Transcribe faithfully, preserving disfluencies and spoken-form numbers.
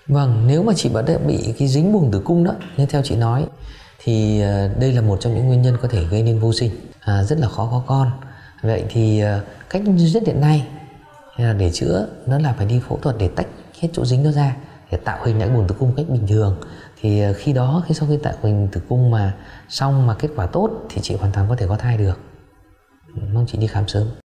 Vâng, nếu mà chị đã bị cái dính buồng tử cung đó, như theo chị nói, thì đây là một trong những nguyên nhân có thể gây nên vô sinh, à, rất là khó có con. Vậy thì cách duy nhất hiện nay để chữa nó là phải đi phẫu thuật để tách hết chỗ dính đó ra để tạo hình lại buồng tử cung cách bình thường. Thì khi đó khi sau khi tạo hình tử cung mà xong mà kết quả tốt thì chị hoàn toàn có thể có thai được. Mong chị đi khám sớm.